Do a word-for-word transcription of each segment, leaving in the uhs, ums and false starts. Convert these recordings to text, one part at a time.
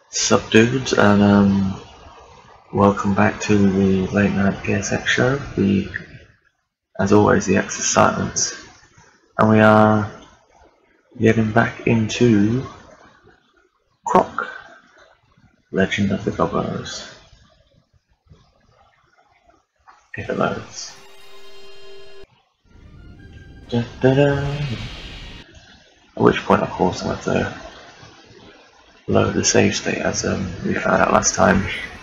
Sup dudes, and um, welcome back to the Late Night P S X show. The, as always, the X is silence, and we are getting back into Croc, Legend of the Gobbos. If it loads. Da, da, da. At which point, of course, I have to load the save state, as um, we found out last time.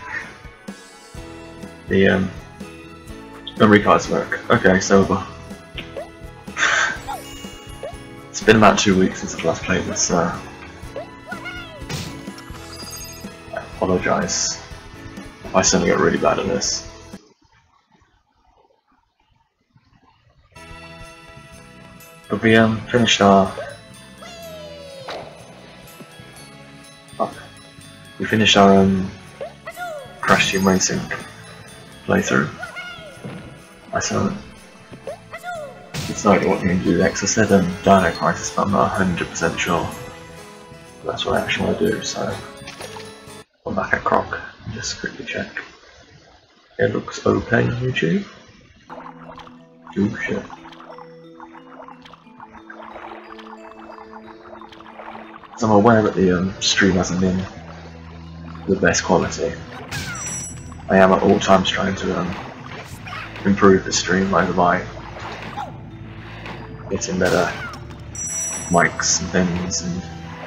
The um, memory cards work. Okay, so it's been about two weeks since I've last played this, so I apologise if I suddenly get really bad at this. But we um, finished our fuck. We finished our um, Crash Team Racing playthrough. I saw it. It's not what I'm going to do next. I said um, Dino Crisis, but I'm not one hundred percent sure that's what I actually want to do, so I'm back at Croc and just quickly check. It looks okay on YouTube. Oh shit. So I'm aware that the um, stream hasn't been the best quality. I am at all times trying to um, improve the stream over by getting better mics and things, and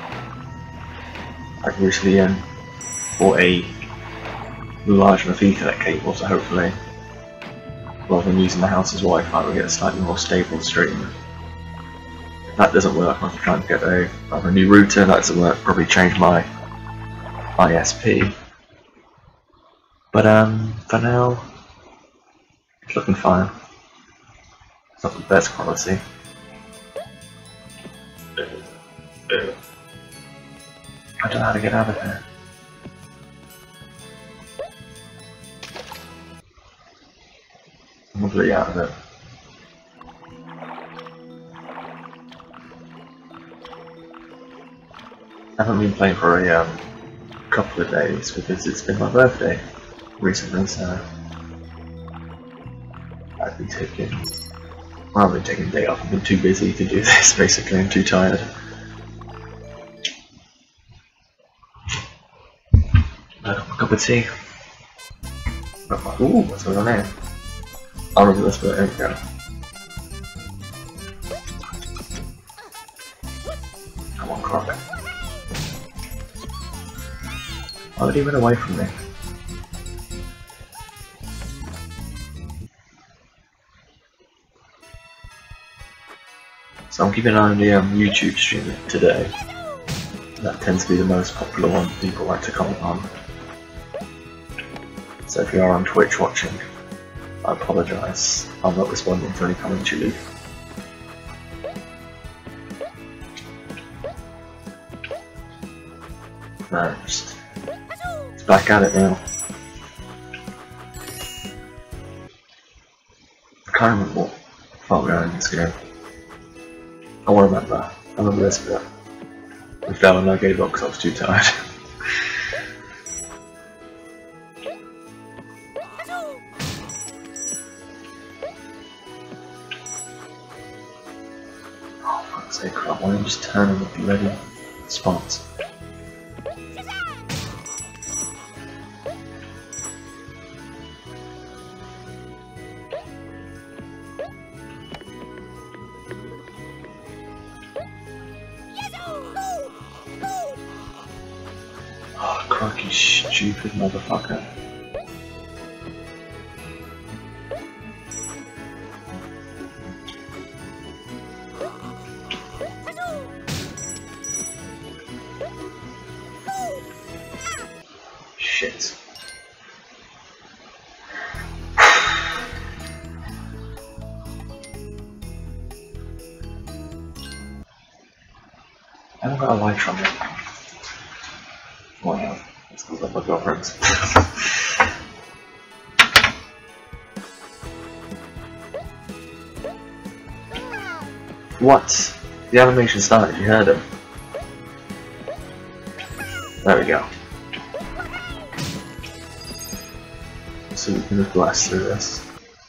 I've recently um, bought a large enough Ethernet cable, so hopefully, rather than using the house's Wi-Fi, we'll get a slightly more stable stream. If that doesn't work, I'll have to try and get a, a new router. If that doesn't work, probably change my I S P. But um, for now, it's looking fine. It's not the best quality. I don't know how to get out of here. I'm completely out of it. I haven't been playing for a um, couple of days because it's been my birthday recently, so I've been taking, well, I've been taking a day off. I've been too busy to do this, basically. I'm too tired. I got my cup of tea. Ooh, what's going on there? I'll remember this bit. There we go. Come on, Croc. Why did he run away from me? So I'm keeping an eye on the um, YouTube stream today. That tends to be the most popular one people like to comment on. So if you are on Twitch watching, I apologise. I'm not responding to any comments you leave. No, just it's back at it now. I can't remember what far we are in this game. I want to remember. I remember this bit. We fell and I gave up because I was too tired. Oh, fuck's sake, crap. Why don't you just turn on the bloody spots? Croc, you stupid motherfucker. Shit. I haven't got a light on it. Wow. It's because of my girlfriend's. What? The animation started, you heard him. There we go. so we can just blast through this.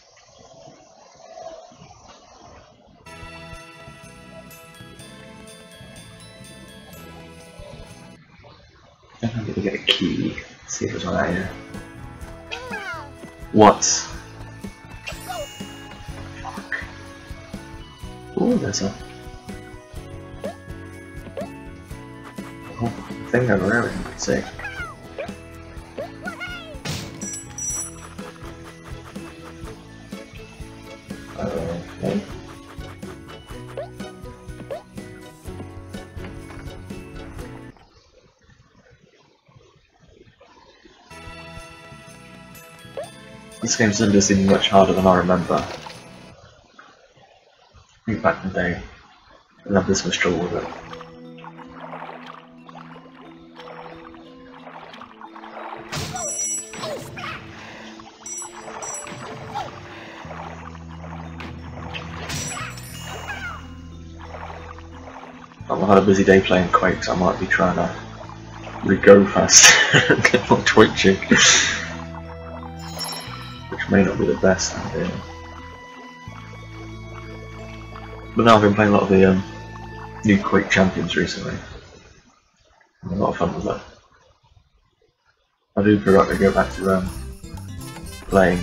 I think I'm gonna get a key. Let's see if there's one out here. What? Fuck. Ooh, there's a oh, thing over there we can see. Okay. This game doesn't seem much harder than I remember. I think back in the day, I never this much trouble with it. I've had a busy day playing Quake, so I might be trying to re-go faster and get more twitching. Which may not be the best idea. But now I've been playing a lot of the um, new Quake Champions recently. I'm a lot of fun with that. I do forgot to go back to um, playing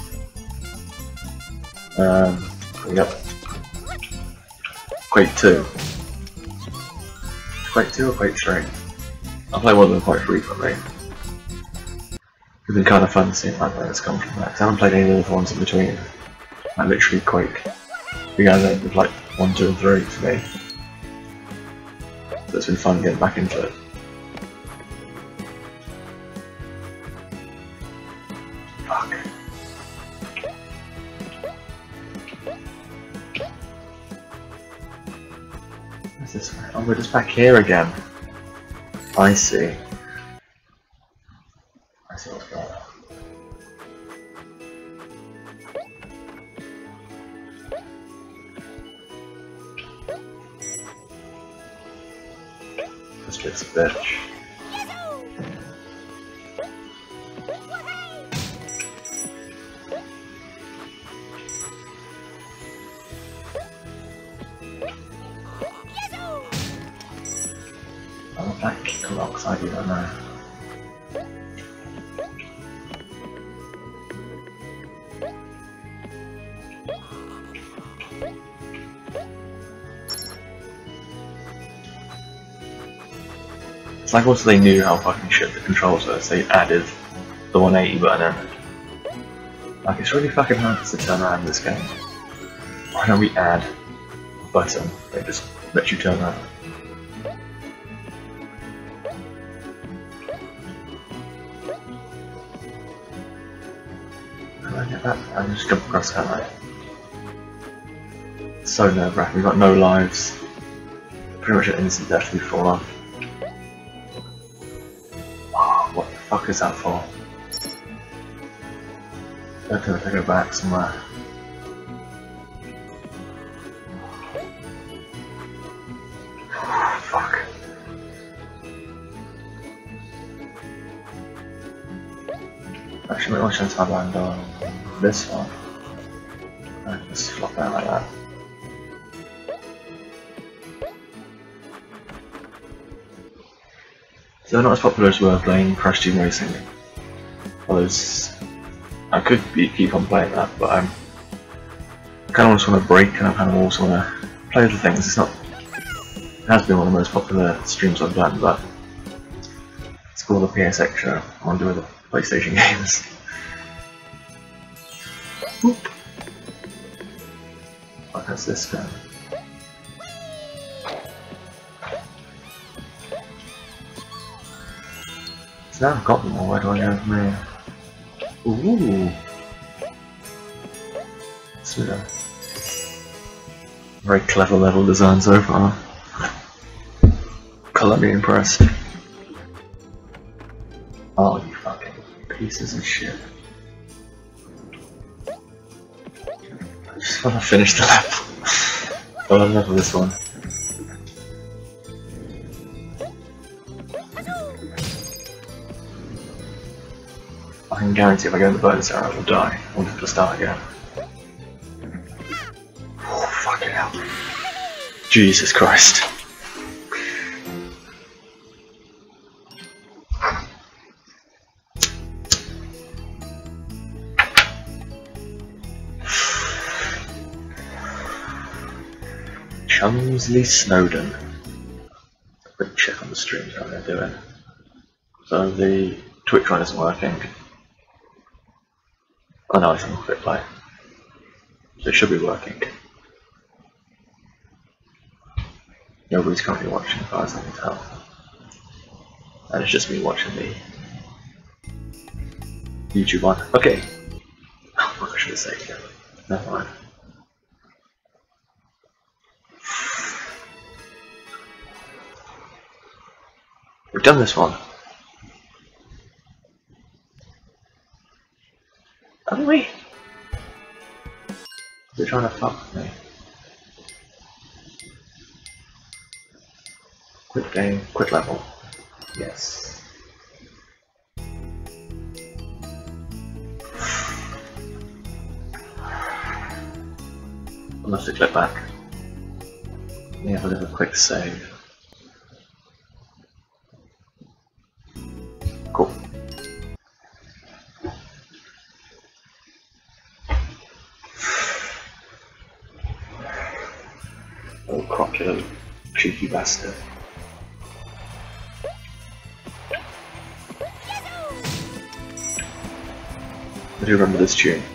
um, yep, Quake two. Quake two or Quake three? I play one of them quite frequently. It's been kind of fun seeing like where it's come from that. I haven't played any of the ones in between. Like literally Quake began then with like one, two and three for me. So it's been fun getting back into it. Fuck. What's this way? Oh, we're just back here again. I see. I see what's going on. This bit's a bitch. I want that kick alongside you, don't I? It's like once they knew how fucking shit the controls were, so they added the one eighty button in. Like, it's really fucking hard to turn around in this game. Why don't we add a button that just lets you turn around? Can I get that? I can just jump across, can't I? It's so nerve wracking, we've got no lives. Pretty much an instant death if we fall off. What the fuck is that for? I have to go back somewhere. Fuck. Actually, what chance have I land on this one? I can just flop out like that. So they're not as popular as we were playing Crash Team Racing. Well, there's, I could be, keep on playing that, but I'm kind of just want to break and I kind of also want to play other things. It's not, it has been one of the most popular streams I've done, but it's called the P S Extra. I want to do other PlayStation games. Whoop. What has this done? So now I've got them all, where do I go from here? Ooh! It's a very clever level design so far. Colour me impressed. Oh, you fucking pieces of shit. I just want to finish the level. I love level this one. I can guarantee if I go in the bonus area I will die. I want to start again. Oh, fucking hell. Jesus Christ. Chumsley Snowden. Quick check on the streams how they're doing. So the Twitch one isn't working. Oh no, it's on quick play. So it should be working. Nobody's currently watching as far as I can tell. And it's just me watching the YouTube one. Okay. Oh, what I should have saved it. Never mind. We've done this one. Haven't we? They're trying to fuck me. Quick game, quick level. Yes. I must have clicked back. Let me have a little quick save. Cool. Oh, crocodile, cheeky bastard. I do remember this tune.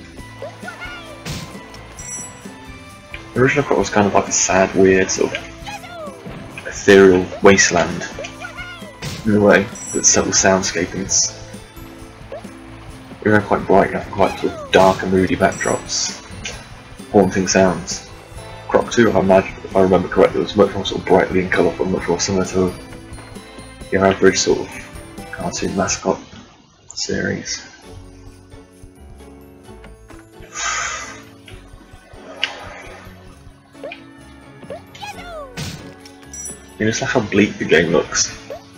The original Croc was kind of like a sad, weird, sort of ethereal wasteland in a way, with several soundscapings. They were quite bright and quite sort of dark and moody backdrops, haunting sounds. Croc two, I imagine, if I remember correctly, was much more sort of brightly and colourful, much more similar to your average sort of cartoon mascot series. You know, it's like how bleak the game looks.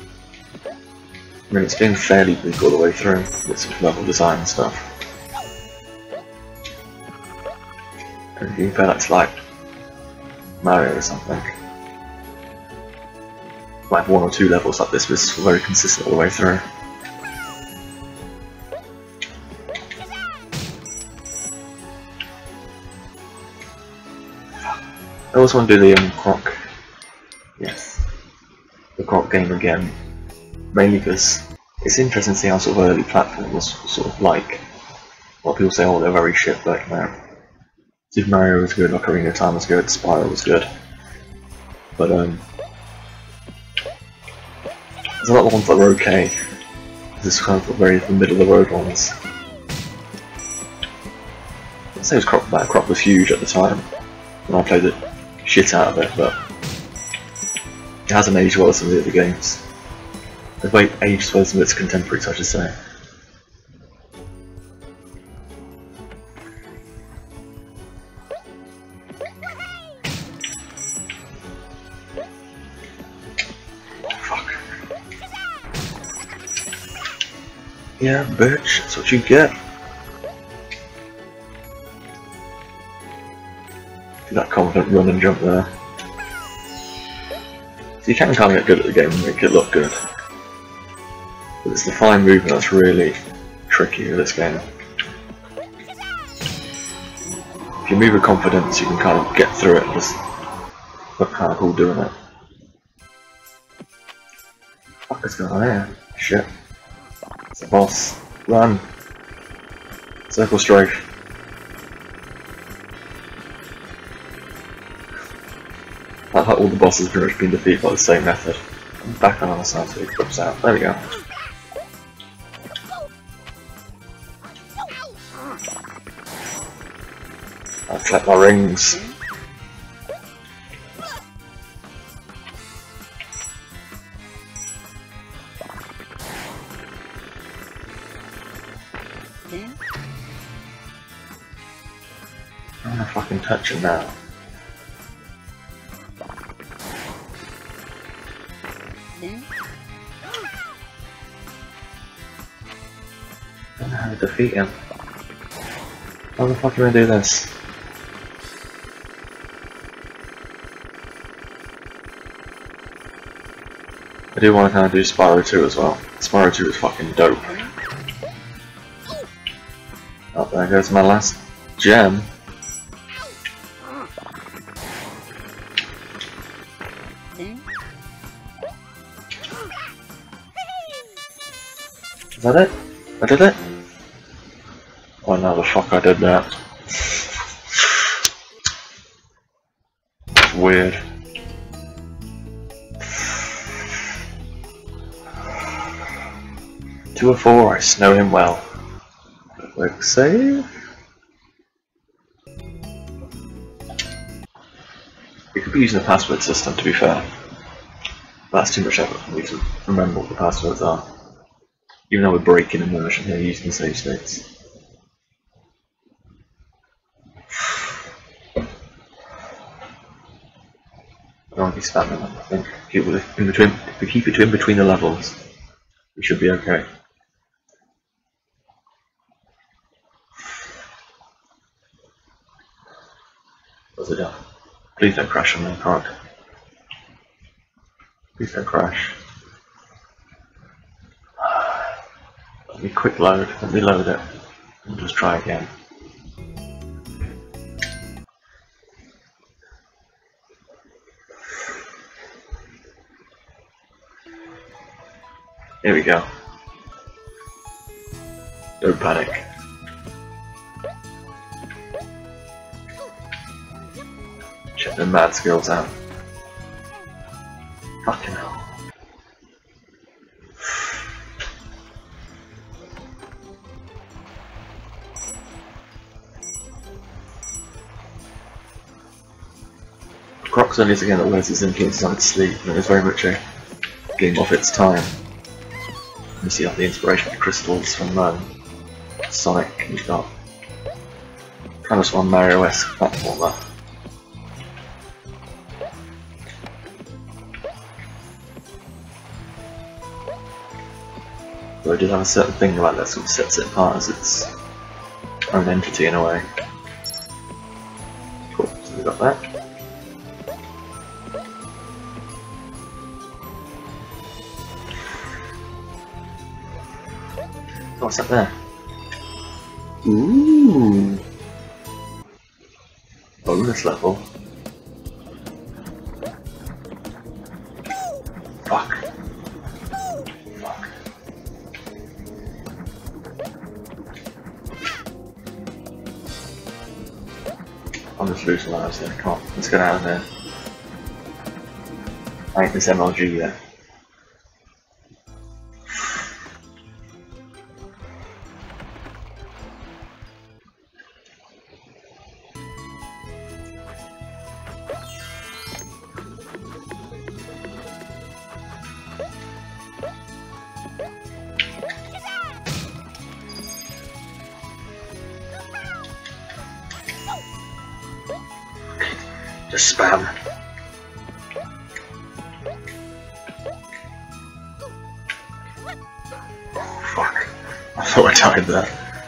I mean, it's been fairly bleak all the way through, with some level design and stuff. And you compare that to like Mario or something. Like one or two levels like this was very consistent all the way through. I always want to do the um, Croc. Yes. The Croc game again. Mainly because it's interesting to see how sort of early platform was sort of like. A lot of people say, oh, they're very shit, but you know, Super Mario was good, Ocarina of Time was good, Spyro was good. But um, there's a lot of ones that were okay. This is kind of very the middle of the road ones. I'd say it was Croc, that Croc was huge at the time when I played the shit out of it, but it hasn't aged well as some of the other games. It's way aged well as some of its contemporaries, I should say. Fuck. Yeah, bitch, that's what you get. Do that confident run and jump there. So you can kind of get good at the game and make it look good. But it's the fine movement that's really tricky with this game. If you move with confidence, you can kind of get through it and just look kind of cool doing it. What is going on here? Shit. It's a boss. Run! Circle strafe. I like all the bosses have pretty much been defeated by the same method. I'm back on the other side so it drops out. There we go. I'll collect my rings. I'm gonna fucking touch it now. how to defeat him. How the fuck do I do this? I do want to kind of do Spyro two as well. Spyro two is fucking dope. Oh, there goes my last gem. Is that it? I did it? Oh no, the fuck I did that. That's weird. Two or four, I know him well. Click save. We could be using a password system, to be fair. That's too much effort for me to remember what the passwords are. Even though we're breaking immersion here using the save states. I don't want to be spamming them, I think. Keep it in between, if we keep it in between the levels, we should be okay. What's it done? Please don't crash on me, can't. Please don't crash. Let me quick load, let me load it, and just try again. Here we go. Don't panic. Check the mad skills out. Fucking hell. Crocs only is a game that wears its influences on its sleeve, and it is very much a game of its time. You see all the inspiration of crystals from um, Sonic, you've got kind of one Mario-esque platformer. But it does have a certain thing about that sort of sets it apart as its own entity in a way. Cool, so we got that. What's up there? Ooh! Bonus level. Fuck. Fuck. I'm just losing lives here, come on, let's get out of there. I ain't this M L G yet. Just spam. Oh, fuck. I thought I died there.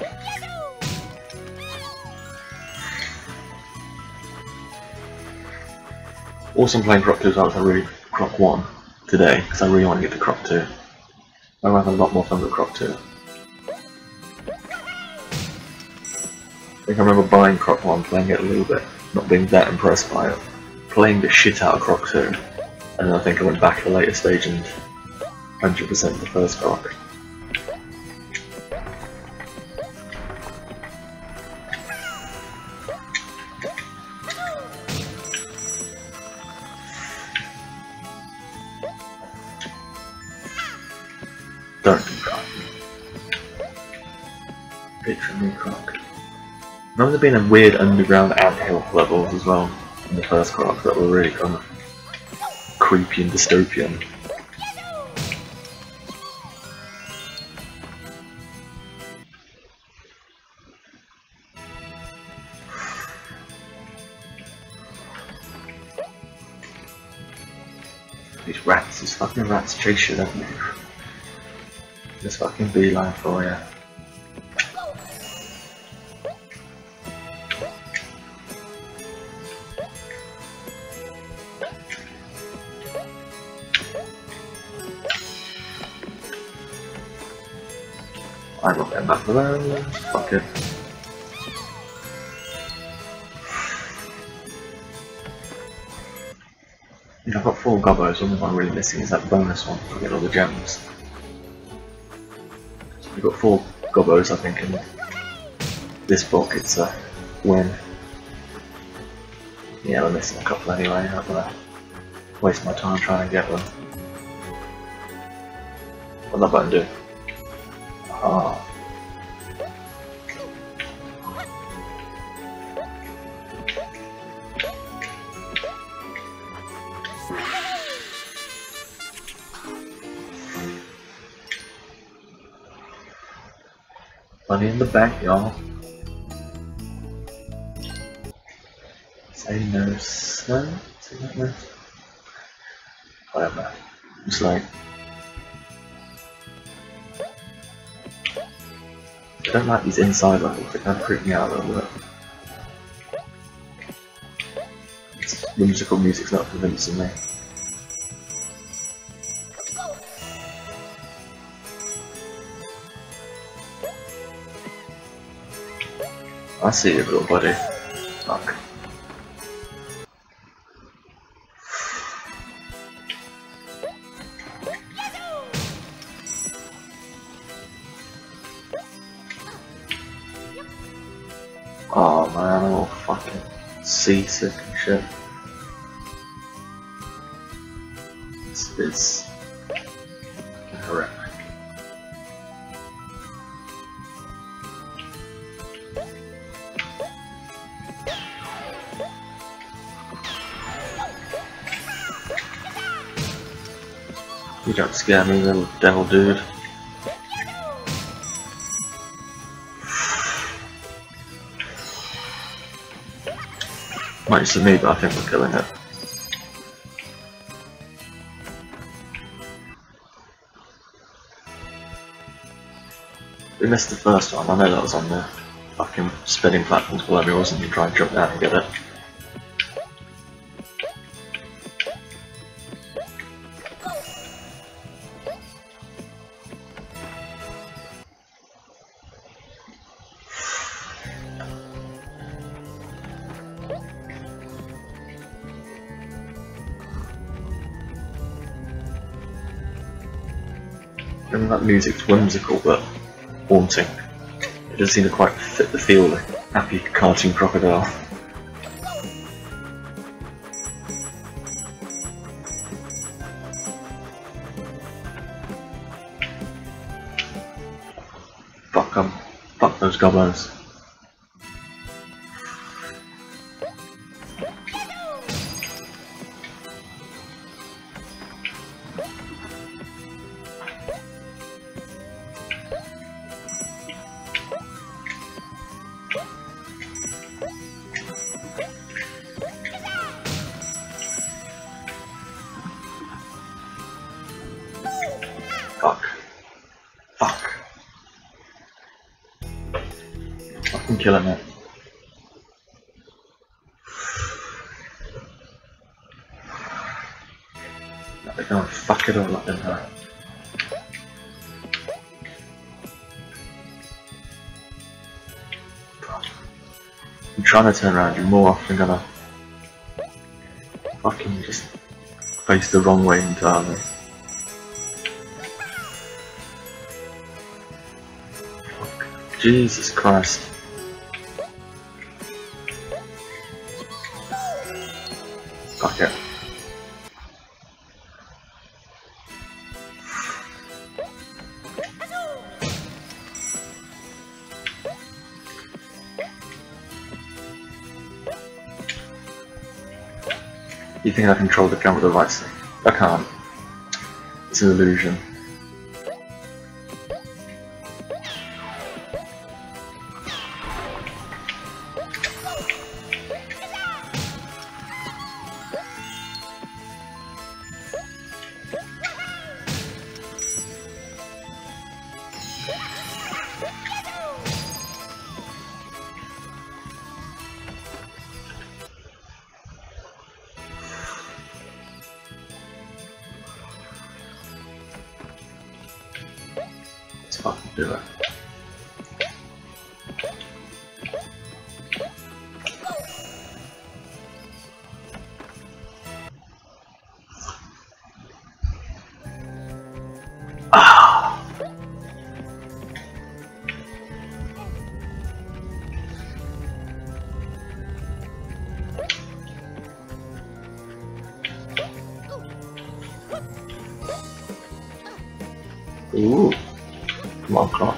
Also, I'm playing Croc two as well, so I really Croc one today, because I really want to get to Croc two. I'll have a lot more fun with Croc two. I think I remember buying Croc one, playing it a little bit, not being that impressed by it, playing the shit out of Croc two, and then I think I went back at a later stage and one hundred percent the first Croc. Don't do Croc. Good for me, Croc. Remember there being a weird underground anthill levels as well in the first Croc that were really kind of creepy and dystopian. These rats, these fucking rats chase you, don't they? Just fucking beeline for you. I'm not getting back for them. Fuck it. Yeah, I've got four gobbos, all I'm really missing is that bonus one to get all the gems. So we've got four gobbos, I think, in this book. It's a win. Yeah, we're missing a couple anyway. I'm not gonna waste my time trying to get them. What's that button do? Ah. Money in the bank, y'all. Say no, sir. Say no, no. Whatever. It's like. I don't like these inside levels, they kind of creep me out a little bit. This whimsical music's not convincing me. I see you, little buddy. Fuck. Oh man, I'm all fucking seasick and shit. This is horrific. You don't scare me, little devil dude. Might just be me, but I think we're killing it. We missed the first one, I know that was on the fucking spinning platforms, whatever it was, and you try and jump down and get it. I mean, that music's whimsical but haunting. It doesn't seem to quite fit the feel of a happy cartoon crocodile. Fuck 'em. Fuck those goblins. Fuck. Fuck. Fucking killing it. They're gonna fuck it all up in her. I'm trying to turn around, you're more often gonna fucking just face the wrong way entirely. Jesus Christ. Fuck it. You think I control the camera with the right stick? I can't. It's an illusion. Let's fucking do it. Ooh. Come on, clock.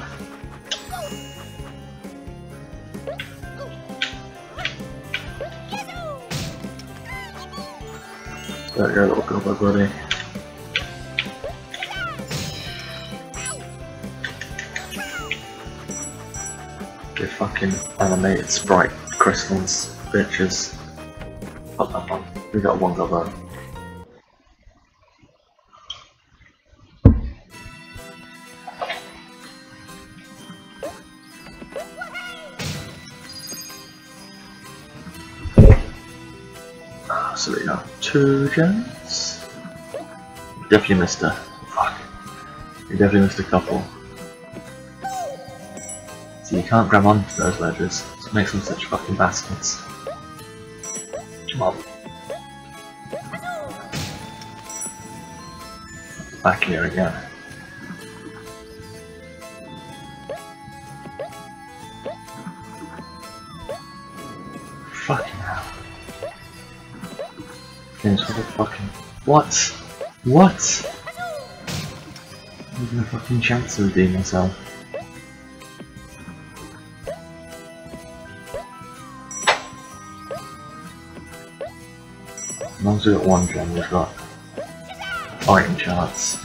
There you go, little goblin buddy. The fucking animated sprite crystals, bitches. Fuck that one. We got one goblin. So we have two gems. Definitely missed a. Fuck. We definitely missed a couple. So you can't grab onto those ledges, so it makes them such fucking bastards. Come on. Back here again. Fucking hell. Game's got a fucking. What? What? I'm gonna fucking chance to redeem myself. As long as we got one gem, we've got fighting chance.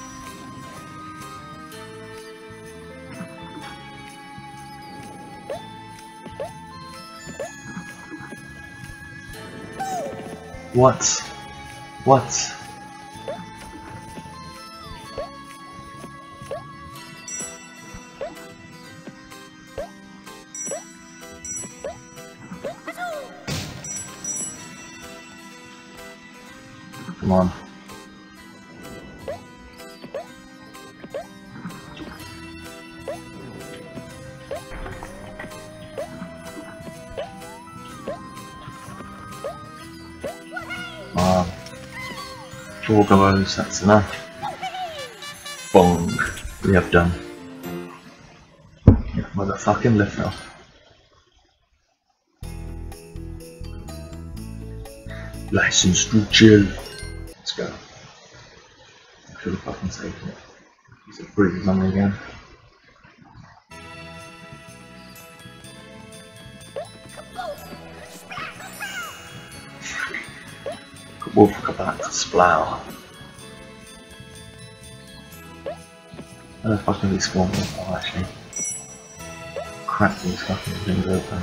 What? What? Come on. Four goes, that's enough. Bong. We have done. Yeah, motherfucking lift now. License to chill. Let's go. I should have fucking saved it. Is it breathes on me again? Wolf got back to Splow. How the fuck are these spawning? Oh, actually. Crack these fucking things open.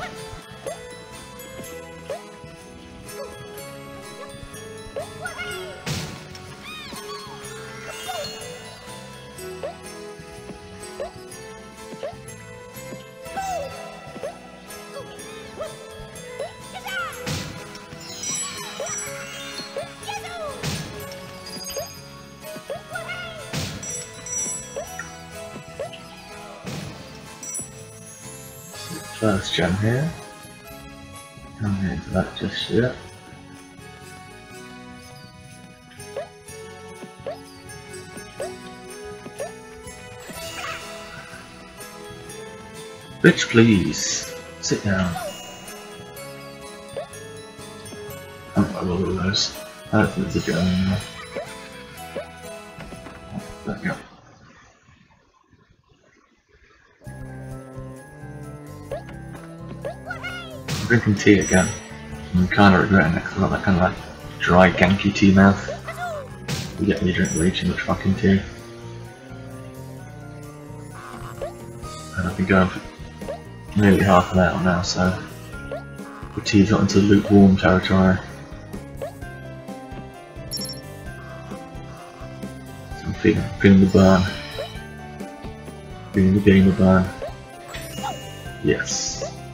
First gem here. Can't get into that just yet. Bitch, please sit down. I don't know all of those. I don't think there's a gem in there. There we go. I'm drinking tea again. I'm kind of regretting it because I've got that kind of like dry, ganky tea mouth. You get me drink way too much fucking tea. And I've been going for nearly half an hour now, so the tea's got into lukewarm territory. So I'm feeling, feeling the burn. Feeling the gamer burn. Yes.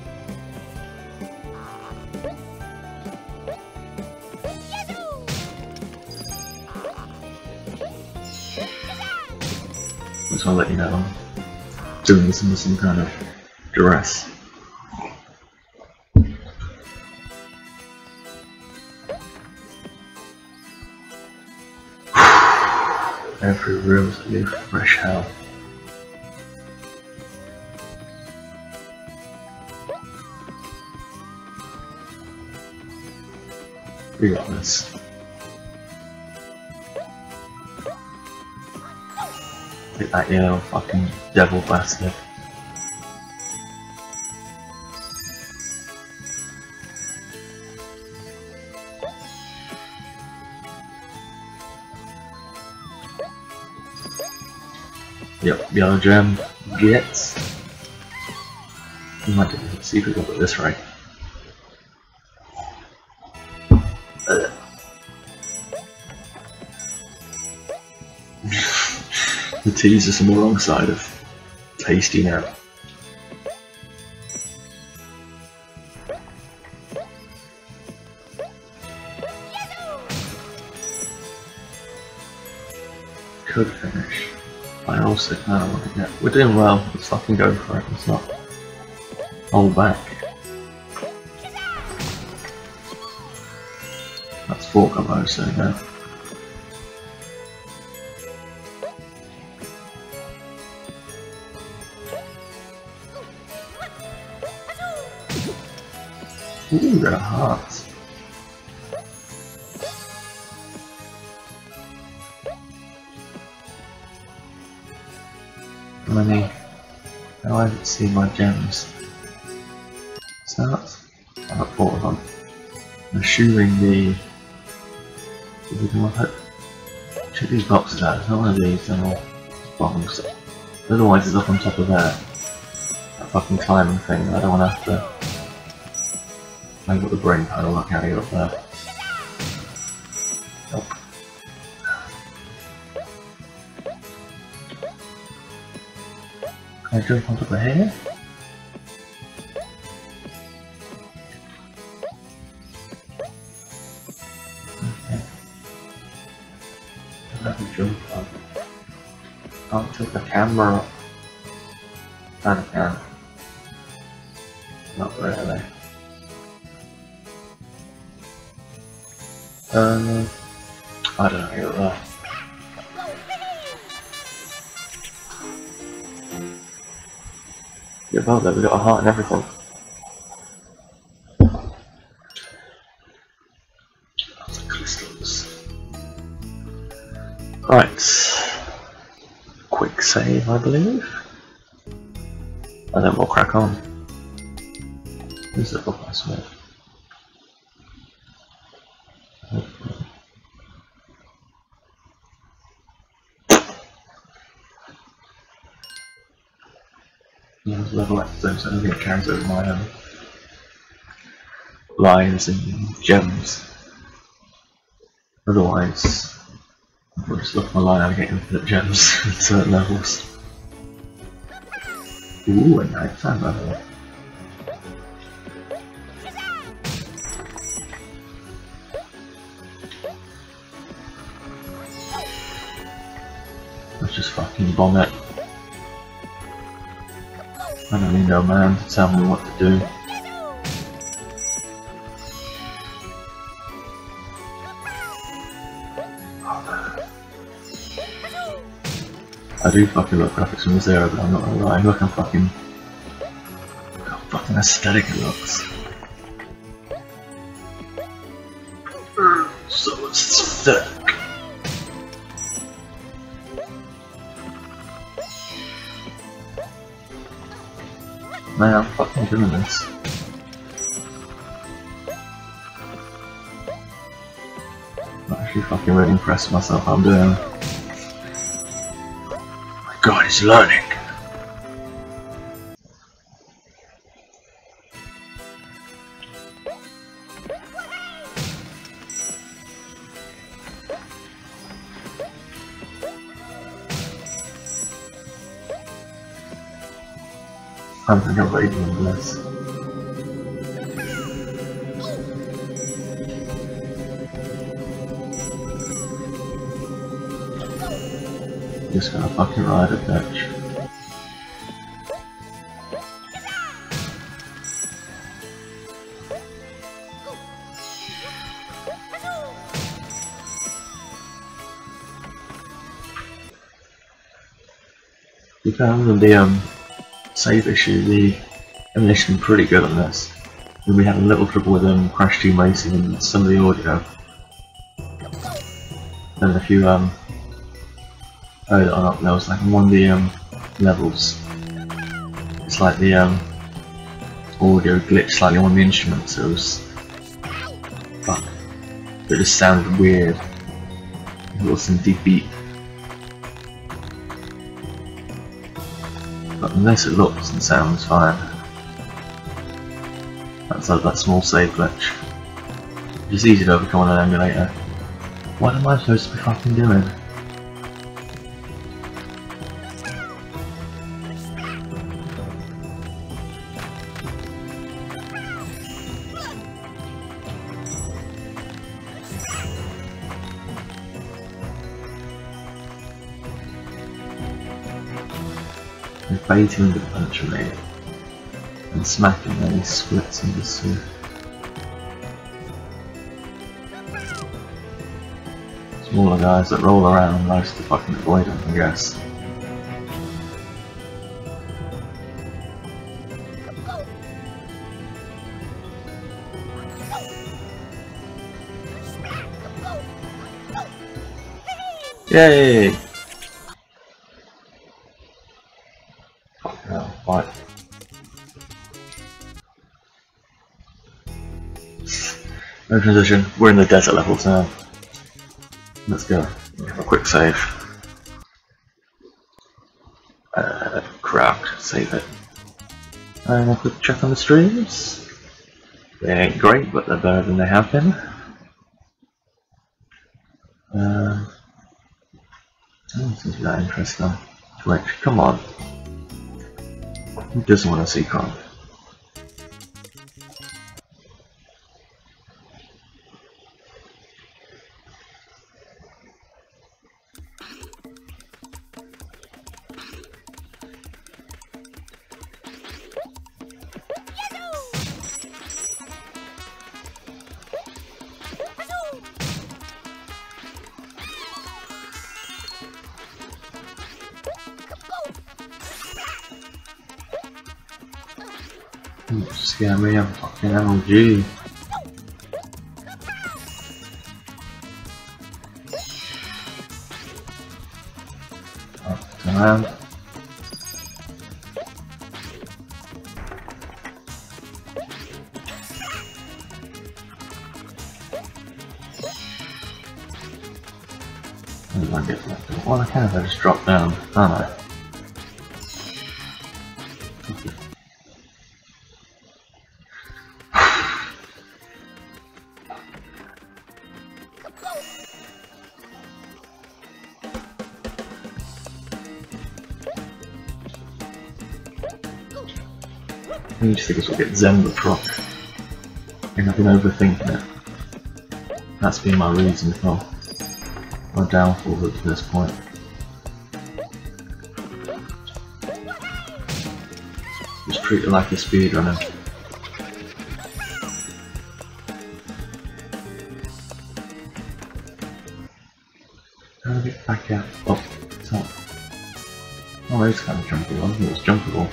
Just want to let you know I'm doing this under some kind of duress. Every room's a new fresh hell. We got this. Hit that yellow fucking devil bastard. Yep, yellow gem gets. We might see if we can put this right. Uh. The T's just on the wrong side of tasty now. Could finish. I also kind of want to get. We're doing well. Let's fucking go for it. Let's not hold back. That's four combos, so now. Ooh, they're hearts. Let me. Now I haven't seen my gems. Start. I've got four of them. I'm assuming the. If we can put. Check these boxes out. It's not one of these, they're all bombs. Otherwise, it's up on top of there. That fucking climbing thing. I don't want to have to. I've got the brain kind of look how to get up there. Nope. Can I jump on top of here? Okay. I can jump on. I'll take the camera up. I can. Not really. Um, I don't know here that. Yeah, about that, we got a heart and everything. Lots of crystals. Right. Quick save, I believe. And then we'll crack on. Who's the book I swear? Yeah, it's level episodes, so I don't think it carries over my um, lives and gems. Otherwise, I'll just look at my line and get infinite gems at certain levels. Ooh, a nighttime level. Let's just fucking bomb it. I don't need no man to tell me what to do. I do fucking love graphics from Zero, but I'm not gonna lie, look how fucking look how fucking aesthetic it looks. So aesthetic. Man, I'm fucking doing this. I'm actually fucking really impressed with myself what I'm doing. My god, he's learning! I'm thinking of raiding this. Just gonna fucking ride a bitch. You found the um save issue, the emulation pretty good on this. And we had a little trouble with um Crash Team Racing and some of the audio. And a few um Oh, that up there was like one of the um, levels. It's like the um, audio glitched slightly on one of the instruments. It was fuck. It just sounded weird. It was some deep beat. But unless it looks and sounds fine. That's like that small save glitch. It's easy to overcome on an emulator. What am I supposed to be fucking doing? And baiting the punch from me and smacking and he splits into two. Smaller guys that roll around most to fucking avoid them, I guess. Yay! Fucking hell, fight. No transition, we're in the desert levels now. Let's go. Have a quick save. Uh, crap, save it. And a quick check on the streams. They ain't great, but they're better than they have been. Uh, oh, seems to be that interesting. Twitch, come on. Who doesn't want to see crime? Scare me, I'm fucking L G. Up, turn around. I get left. Well, I can if I just drop down, can't I? I just think it's what get Zen the Proc. I think I've been overthinking it. That's been my reason for my downfall up to this point. Just treat it like a speedrunner. How do I get back out? Oh, it's not. Oh, it's kind of jumpable. I think it was jumpable.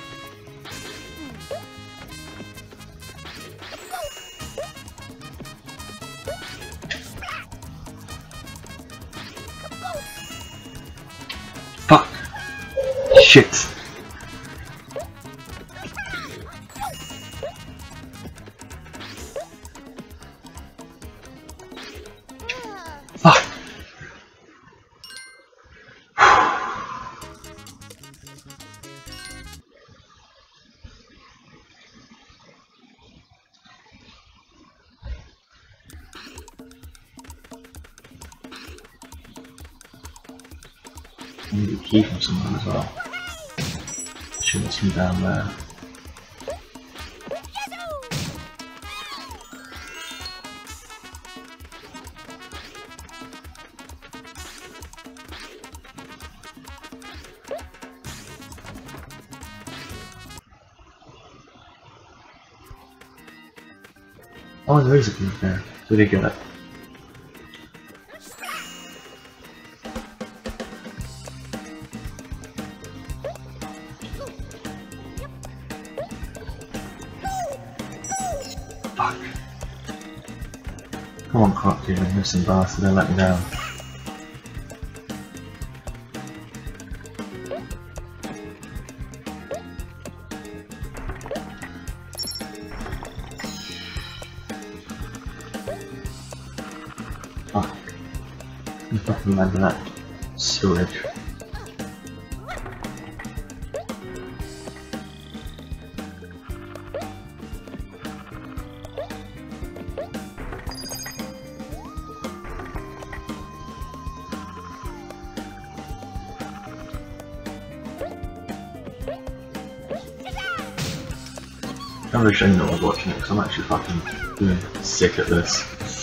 Fuck! Shit! Fuck! I need a key from someone as well. Should have some down there. Oh, there is a key there. Did he get it? Fuck. Come on, Croc, you missing bastard, don't let me down. Oh, you fucking remember that sewage. I wish I knew I was watching it because I'm actually fucking doing sick at this.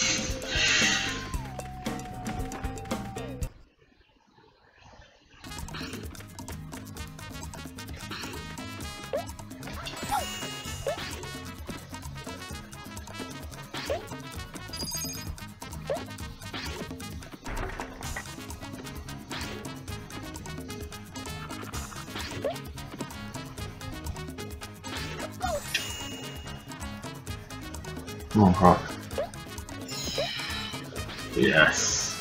Come on, Croc. Yes.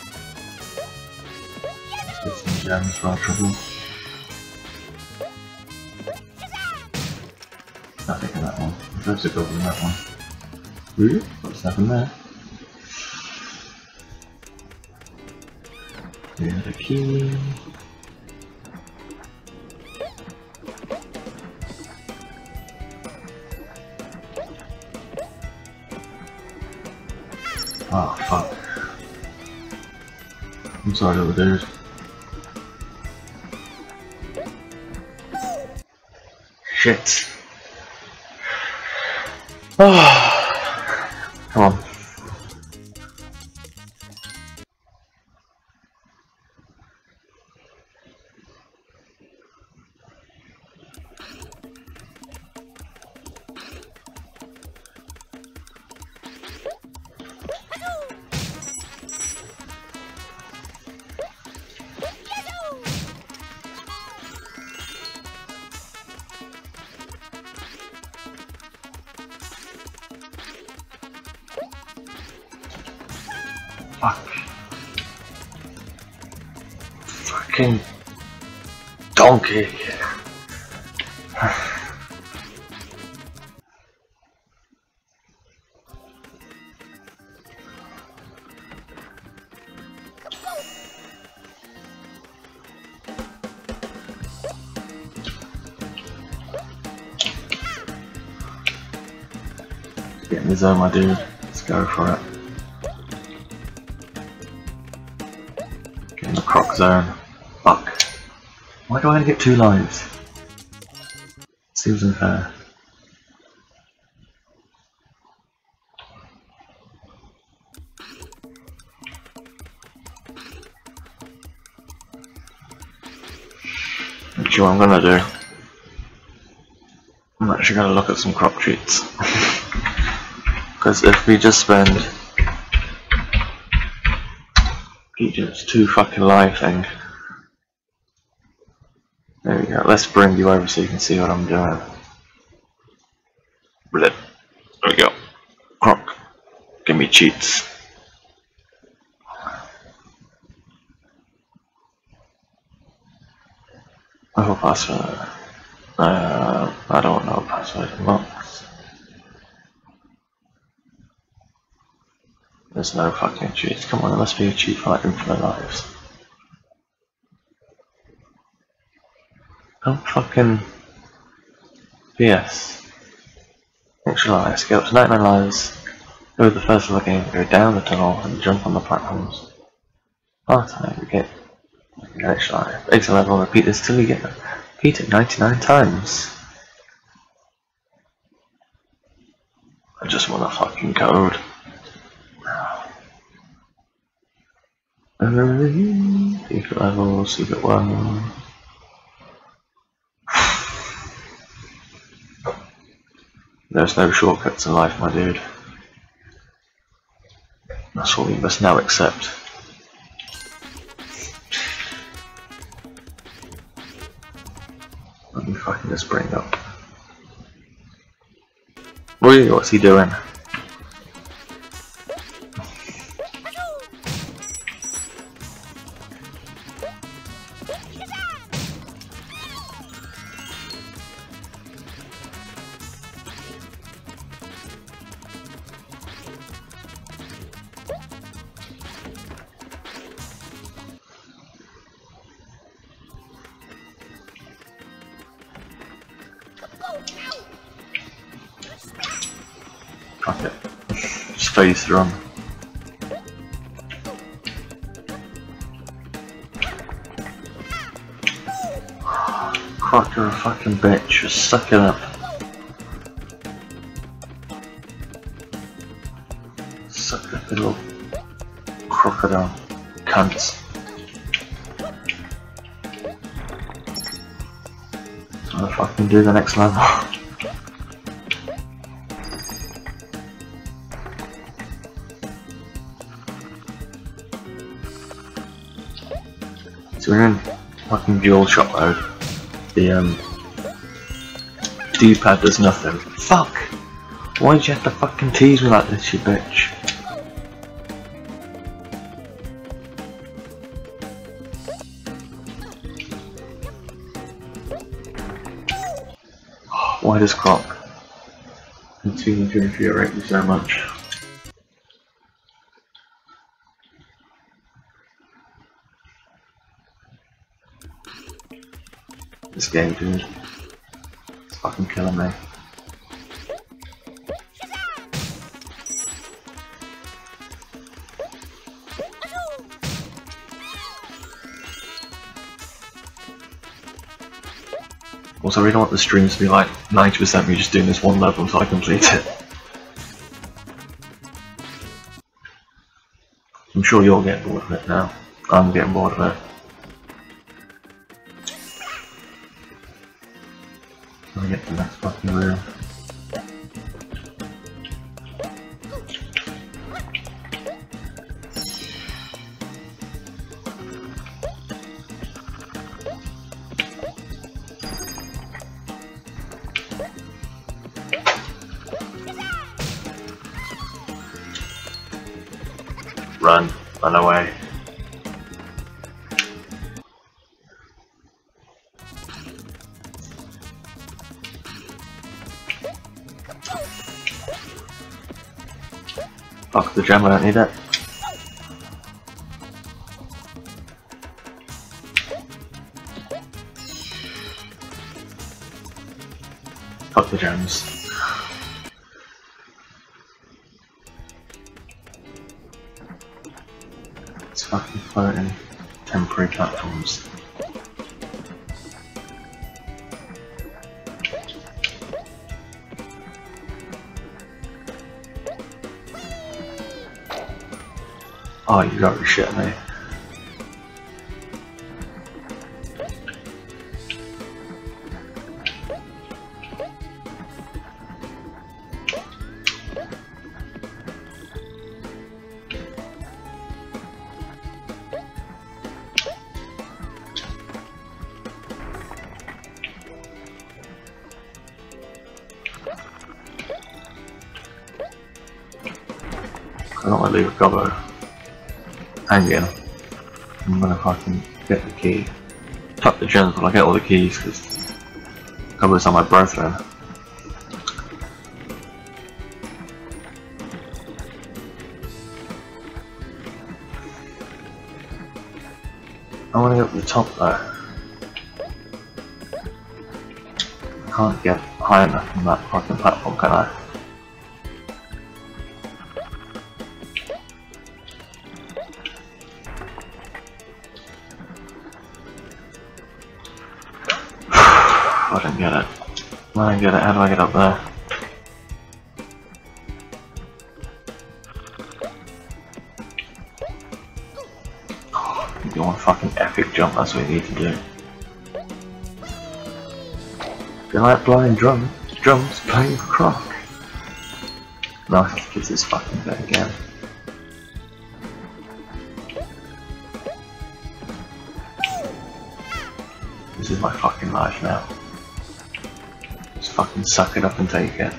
Let's get some gems for our trouble. Not taking that one. I'm supposed to go with that one. Really? What's happened there? Here's the key. Oh fuck. I'm sorry little dude. Shit. Oh. Come on. Fuck. Fucking donkey. Get in the zone, my dude. Let's go for it. Get in the Croc zone. Fuck. Why do I only get two lives? Seems unfair. Actually, what I'm gonna do, I'm actually gonna look at some Croc cheats. Because if we just spend Egypt's two fucking live thing. There we go, let's bring you over so you can see what I'm doing. Blip. There we go. Croc. Give me cheats. I have a password. Uh, I don't know a password. Well, there's no fucking cheats. Come on, there must be a cheat for like infinite lives. Don't fucking P S. Extra lives. Get up to ninety-nine lives. Go to the first of the game. Go down the tunnel and jump on the platforms. Last time we get an extra life. Extra level. Repeat this till you get it. Repeat it ninety-nine times. I just want a fucking code. Secret level, secret one. There's no shortcuts in life, my dude. That's what we must now accept. Let me fucking just bring up. Wait, what's he doing? Fuck it. Just phase through them. Fuck, you're a fucking bitch. Just suck it up. Suck up, little crocodile cunts. I'm gonna fucking do the next level. So we're in fucking dual shot mode. The um D-pad does nothing. Fuck! Why'd you have to fucking tease me like this, you bitch? Why does Croc continue to infuriate me so much? This game, dude. It's fucking killing me. Also, I really want the streams to be like ninety percent me just doing this one level until I complete it. I'm sure you're getting bored of it now. I'm getting bored of it. Let me get to the next fucking room. Run, run away. Fuck the gem, I don't need it. Fuck the gems. It's fucking floating temporary platforms. Oh, you got to shit me. I don't want to leave a gobbo hanging. I'm gonna fucking get the key. Tuck the gems when I get all the keys because gobbo's on my breath then. I want to get to the top though. I can't get high enough on that fucking platform, can I? I don't get it. I don't get it. How do I get up there? Oh, you want a fucking epic jump, that's what you need to do. If you like playing drum, drums, play Croc. No, I have to give this fucking bit again. This is my fucking life now. Just fucking suck it up and take it.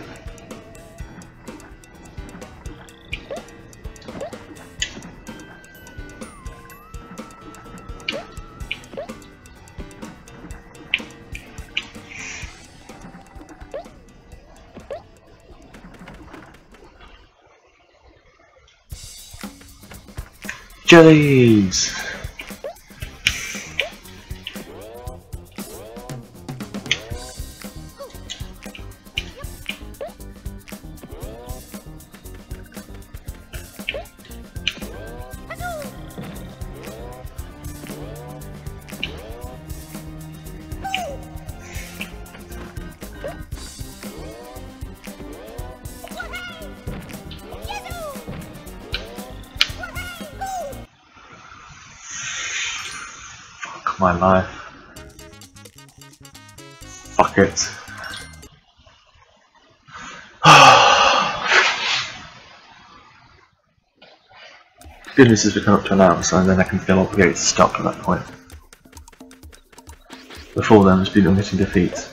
Jellies! my life. Fuck it. Good news is we come up to an hour, so then I can feel obligated to stop at that point. Before then, there's been admitting defeat.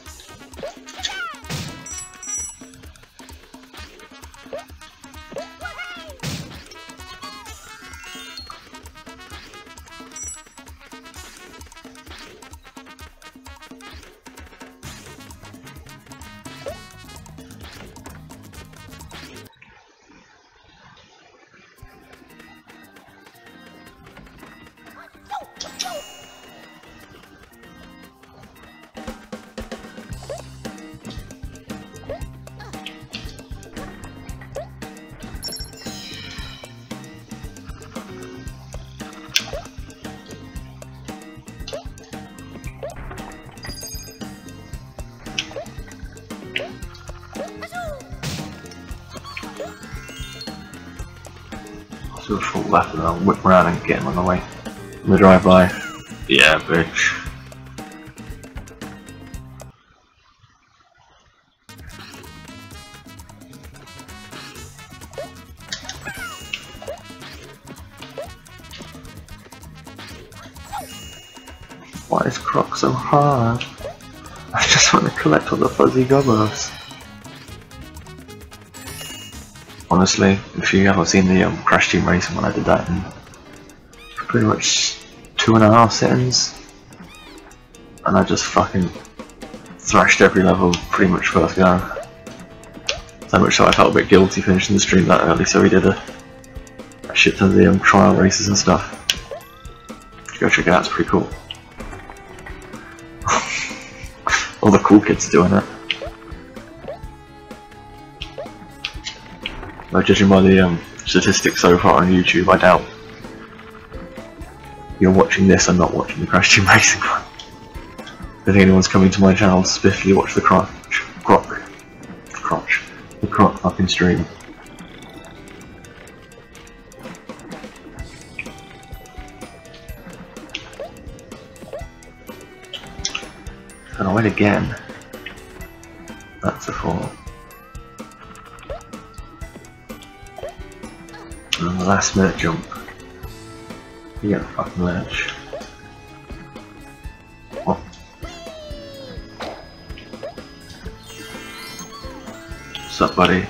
Do a full left and I'll whip around and get him on the way. In the drive-by. Yeah, bitch. Why is Croc so hard? I just want to collect all the fuzzy gobbles. Honestly, if you haven't seen the um, Crash Team Racing when I did that in pretty much two and a half seconds, and I just fucking thrashed every level pretty much first go. So much so I felt a bit guilty finishing the stream that early, so we did a, a shit ton of the um, trial races and stuff. Go check it out, it's pretty cool. All the cool kids are doing it. Though judging by the um, statistics so far on YouTube, I doubt you're watching this and not watching the Crash Team Racing one. If anyone's coming to my channel to specifically watch the crotch, croc, crotch, the croc fucking stream. And I win again. That's a four. And the last minute jump. You get a fucking ledge. What? What's up, buddy?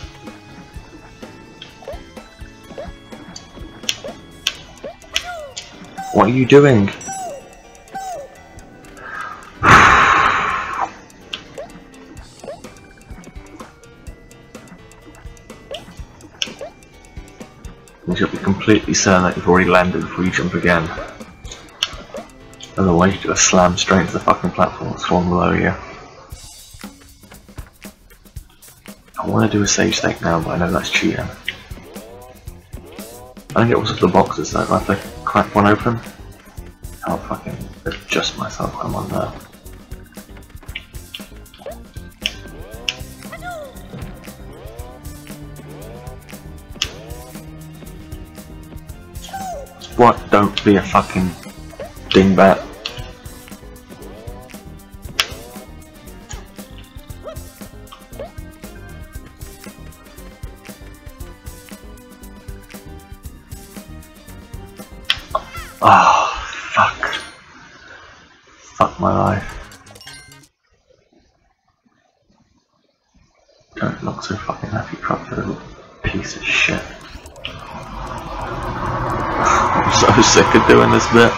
What are you doing? You should be completely certain that you've already landed before you jump again. Otherwise you just slam straight into the fucking platform that's falling below you. I want to do a sage stake now, but I know that's cheating. I think it was the boxes that I have to crack one open. I'll fucking adjust myself when I'm on there. What? Don't be a fucking dingbat. Oh, fuck. Fuck my life. Don't look so fucking happy, Croc, you little piece of shit. I'm so sick of doing this bit.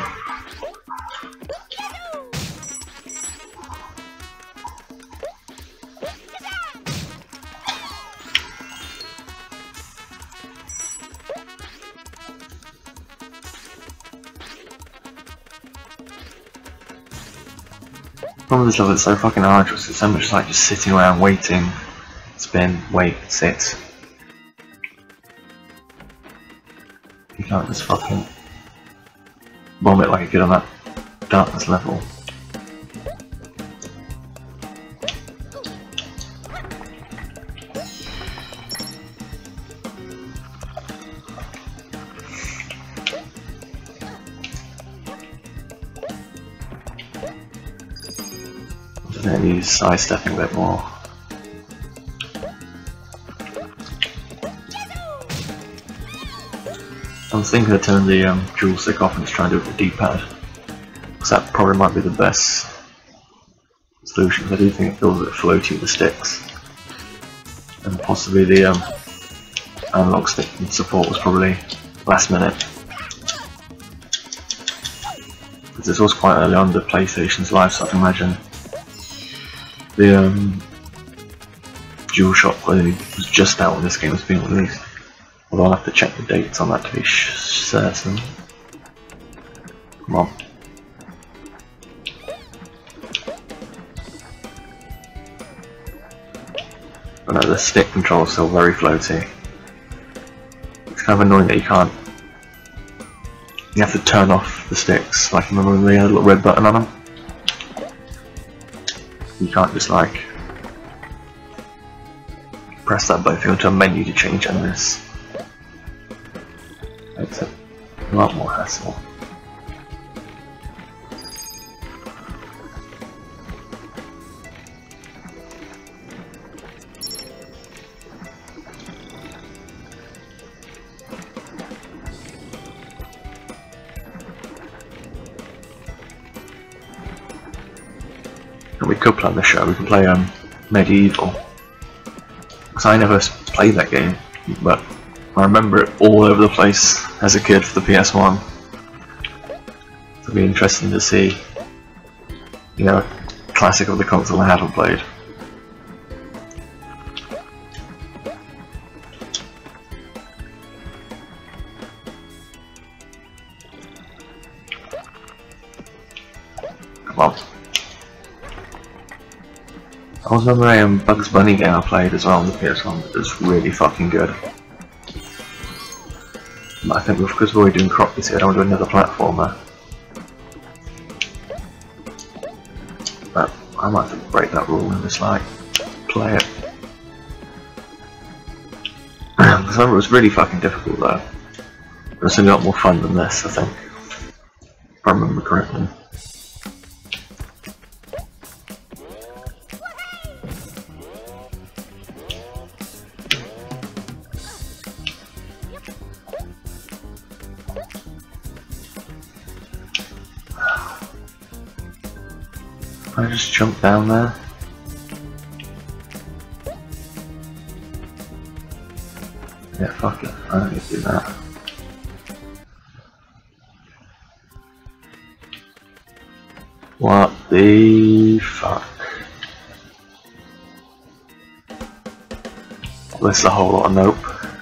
Some of this level is so fucking arduous, it's so much like just sitting around waiting, spin, wait, sit. You can't just fucking bomb it like you did on that darkness level. And he's sidestepping a bit more. I was thinking of turning the um, dual stick off and just try and do it with the D-pad, because that probably might be the best solution. I do think it feels a bit floaty with the sticks, and possibly the um, analog stick support was probably last minute. Because this was quite early on the PlayStation's life, so I can imagine the um, DualShock was just out when this game was being released. Although I'll have to check the dates on that to be certain. Come on. But no, the stick control is still very floaty. It's kind of annoying that you can't. You have to turn off the sticks, like remember when they had a little red button on them? You can't just like press that button if you go to a menu to change it on this. Makes it a lot more hassle. And we could play on the show, we can play um, Medieval. Because I never played that game, but I remember it all over the place as a kid for the P S one. It'll be interesting to see, you know, a classic of the console I haven't played. Come on. I was remembering a um, Bugs Bunny game I played as well on the P S one that was really fucking good. But I think because we're already doing Crockett here, I don't want to do another platformer. But I might have to break that rule and just like play it. Because I remember it was really fucking difficult though. It was a lot more fun than this, I think. If I remember correctly. Can I just jump down there? Yeah, fuck it. I don't need to do that. What the fuck? This is a whole lot of nope.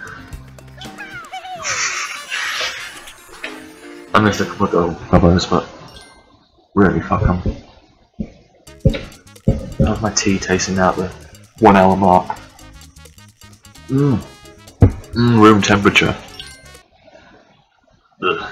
I missed a couple of gold combos, but really fuck them. How's my tea tasting out the one hour mark? Mmm. Mmm, room temperature. Ugh.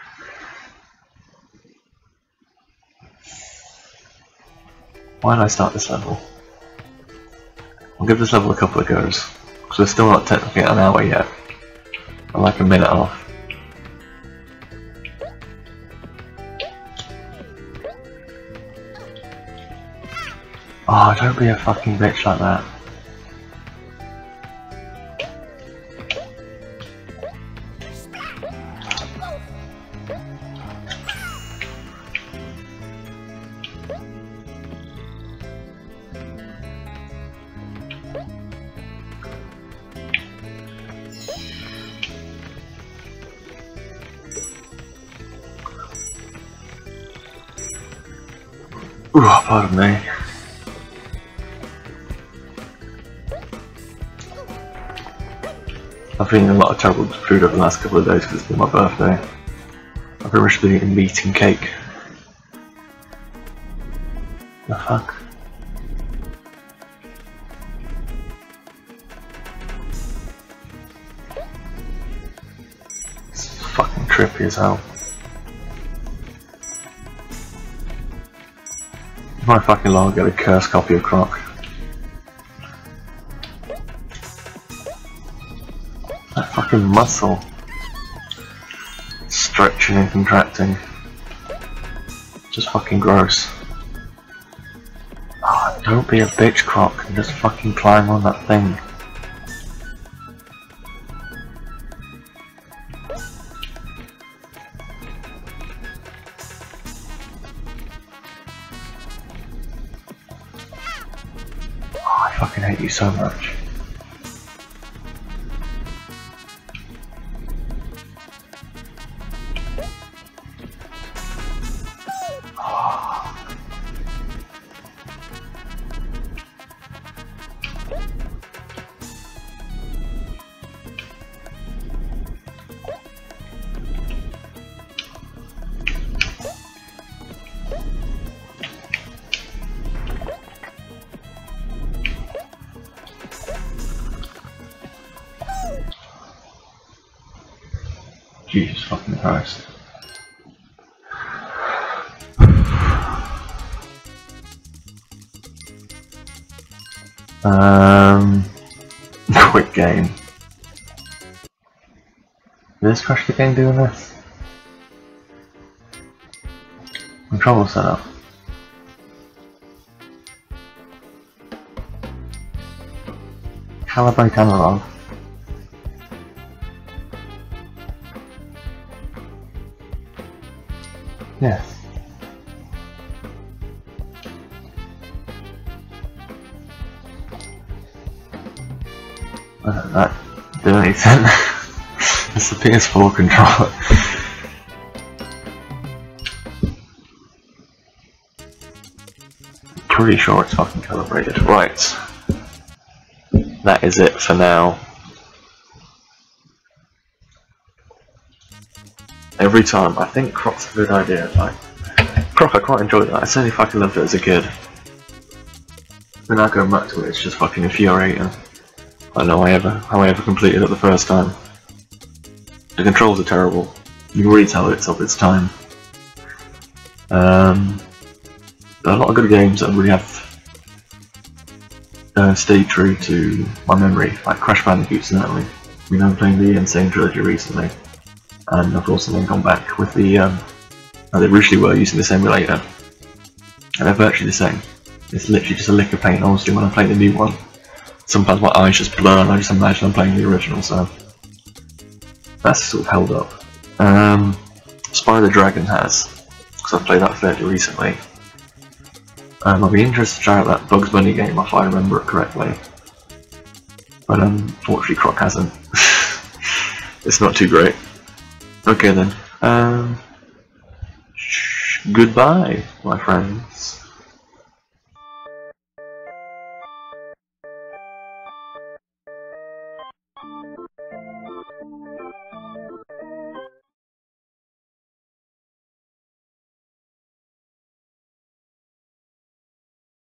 Why did I start this level? I'll give this level a couple of goes, because we're still not technically at an hour yet. I'm like a minute off. Oh, don't be a fucking bitch like that. Ooh, pardon me. I've been eating a lot of terrible food over the last couple of days because it's been my birthday. I've pretty much been eating meat and cake. The fuck? It's fucking trippy as hell. My fucking log get a cursed copy of Croc. That fucking muscle. Stretching and contracting. Just fucking gross. Oh, Don't be a bitch, Croc, and just fucking climb on that thing. Oh, I fucking hate you so much. Jesus fucking Christ. Um, quick game. Is Crash the Game doing this? Control setup. Calibrate analog. Yes. Uh, that didn't make sense. It's the P S four controller. Pretty sure it's fucking calibrated. Right. That is it for now. Every time, I think Croc's a good idea. Like, Croc, I quite enjoyed that. I certainly fucking loved it as a kid. When I go back to it, it's just fucking infuriating. I don't know how I ever, how I ever completed it the first time. The controls are terrible. You can really tell it's of its time. Um, there are a lot of good games that really have uh, stayed true to my memory, like Crash Bandicoot certainly. We know I'm playing the Insane Trilogy recently. And I've also then gone back with the, um, oh, they originally were using this emulator, and they're virtually the same. It's literally just a lick of paint, honestly, when I'm playing the new one. Sometimes my eyes just blur and I just imagine I'm playing the original, so that's sort of held up. Um, Spyro the Dragon has, because I've played that fairly recently. Um, I'll be interested to try out that Bugs Bunny game if I remember it correctly. But unfortunately Croc hasn't. It's not too great. Okay then, um, goodbye, my friends.